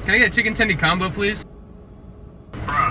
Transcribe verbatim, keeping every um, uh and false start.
Can I get a chicken tendy combo, please? Bruh.